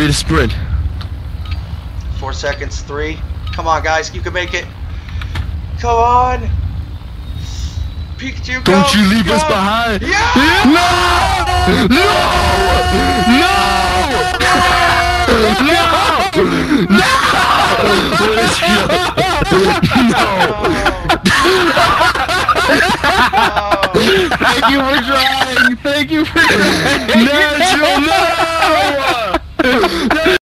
need a sprint. 4 seconds. 3. Come on, guys. You can make it. Come on. Pikachu, go. Don't you leave go. us behind. Yeah. No! No! No! No! No! Let's go. No! Thank you for trying. Thank you for trying. No,